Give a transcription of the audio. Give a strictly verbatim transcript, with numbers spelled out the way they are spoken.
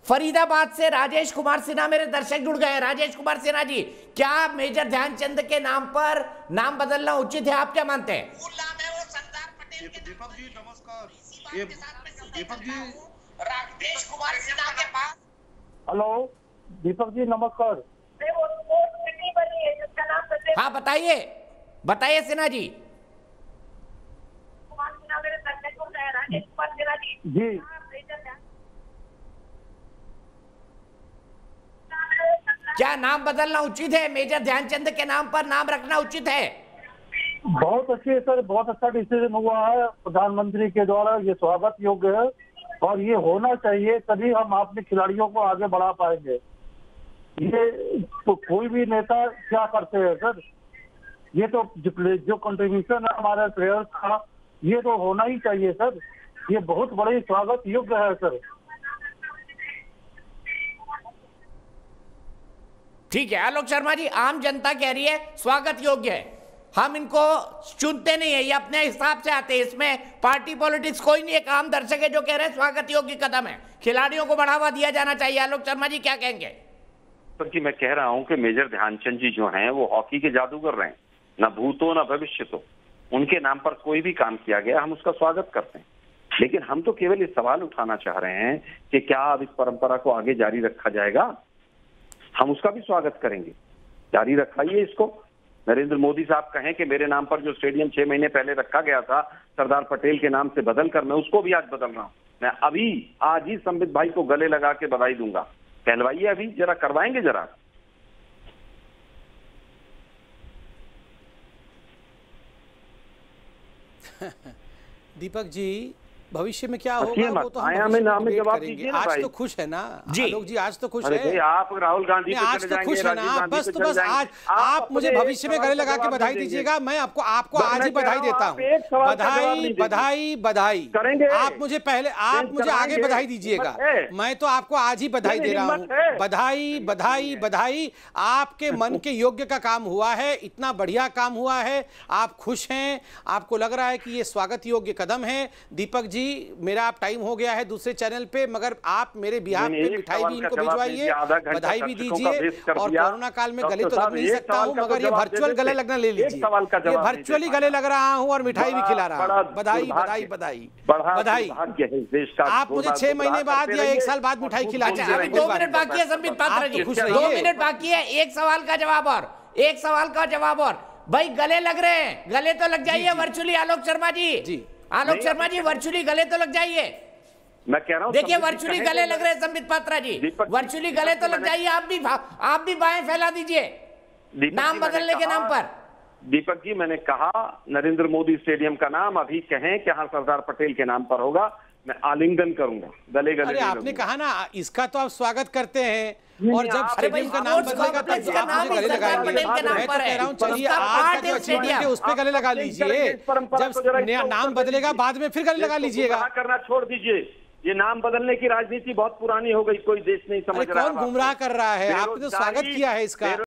फरीदाबाद से राजेश कुमार सिन्हा मेरे दर्शक जुड़ गए हैं। राजेश कुमार सिन्हा जी, क्या मेजर ध्यानचंद के नाम पर नाम बदलना उचित है? आप क्या मानते हैं? दीपक जी नमस्कार। ये दीपक जी राजेश कुमार सिन्हा के पास। हेलो दीपक जी नमस्कार। हाँ बताइए बताइए सिन्हा जी। जी क्या नाम बदलना उचित है? मेजर ध्यानचंद के नाम पर नाम रखना उचित है? बहुत अच्छी सर, बहुत अच्छा डिसीजन हुआ है प्रधानमंत्री के द्वारा। ये स्वागत योग्य है और ये होना चाहिए, तभी हम अपने खिलाड़ियों को आगे बढ़ा पाएंगे। ये तो कोई भी नेता क्या करते हैं सर, ये तो जो कंट्रीब्यूशन है हमारे प्लेयर्स का, ये तो होना ही चाहिए सर। ये बहुत बड़ी स्वागत योग्य है सर। ठीक है आलोक शर्मा जी, आम जनता कह रही है स्वागत योग्य है, हम इनको चुनते नहीं है, ये अपने हिसाब से आते हैं, इसमें पार्टी पॉलिटिक्स कोई नहीं। एक आम दर्शक है जो कह रहे हैं स्वागत योग्य कदम है, खिलाड़ियों को बढ़ावा दिया जाना चाहिए। आलोक शर्मा जी क्या कहेंगे? कि मैं कह रहा हूं कि मेजर ध्यानचंद जी जो हैं वो हॉकी के जादूगर रहे हैं, ना भूत हो ना भविष्य हो। उनके नाम पर कोई भी काम किया गया हम उसका स्वागत करते हैं, लेकिन हम तो केवल ये सवाल उठाना चाह रहे हैं कि क्या अब इस परंपरा को आगे जारी रखा जाएगा? हम उसका भी स्वागत करेंगे, जारी रखाइए इसको। नरेंद्र मोदी साहब कहें कि मेरे नाम पर जो स्टेडियम छह महीने पहले रखा गया था सरदार पटेल के नाम से बदल कर, मैं उसको भी आज बदल रहा हूं। मैं अभी आज ही संबित भाई को गले लगा के बधाई दूंगा। कहलवाइए, अभी जरा करवाएंगे जरा। दीपक जी भविष्य में क्या होगा वो तो हम जवाब करेंगे। आज तो खुश है ना आलोक जी, आज तो खुश है। आप राहुल गांधी आज तो खुश है ना, बस तो बस आज आप मुझे भविष्य में गले लगा के बधाई दीजिएगा, मैं आपको आपको आज ही बधाई देता हूँ। बधाई बधाई बधाई करेंगे। आप मुझे पहले आप मुझे आगे बधाई दीजिएगा, मैं तो आपको आज ही बधाई दे रहा हूँ। बधाई बधाई बधाई, आपके मन के योग्य का काम हुआ है, इतना बढ़िया काम हुआ है, आप खुश हैं, आपको लग रहा है कि ये स्वागत योग्य कदम है। दीपक जी मेरा आप टाइम हो गया है दूसरे चैनल पे, मगर आप मेरे बिहार पे मिठाई भी इनको भिजवाइए, बधाई भी दीजिए। और कोरोना काल में गले तो लग नहीं सकता हूँ, मगर ये वर्चुअल गले लगना ले लीजिए। ये वर्चुअली गले लग रहा हूँ और मिठाई भी खिला रहा हूँ। बधाई बधाई बधाई बधाई। आप मुझे छह महीने बाद या एक साल बाद मिठाई खिला दीजिए। दो मिनट बाकी है संबित पात्रा जी, दो मिनट बाकी है। एक सवाल का जवाब और एक सवाल का जवाब और भाई, गले लग रहे हैं, गले तो लग जाइए वर्चुअली। आलोक शर्मा जी आलोक शर्मा जी वर्चुअली गले तो लग जाइए। मैं कह रहा हूं देखिए वर्चुअली गले लग रहे हैं संबित पात्रा जी, वर्चुअली गले तो लग जाइए। आप भी आप भी बाएं फैला दीजिए नाम बदलने के नाम पर। दीपक जी मैंने कहा नरेंद्र मोदी स्टेडियम का नाम अभी कहें कि हाँ सरदार पटेल के नाम पर होगा, मैं आलिंगन करूंगा, गले गले। अरे आपने कहा ना इसका तो आप स्वागत करते हैं, और जब स्टेडियम का नाम बदलेगा तब आप मुझे गले लगाएंगे। मैं तो कह रहा हूँ चलिए आज का जो अचीवमेंट है उस पे गले लगा लीजिए, जब नाम बदलेगा बाद में फिर गले लगा लीजिएगा। करना छोड़ दीजिए, ये नाम बदलने की राजनीति बहुत पुरानी हो गई, कोई देश नहीं समझ रहा। कौन गुमराह कर रहा है? आपने तो स्वागत किया है इसका।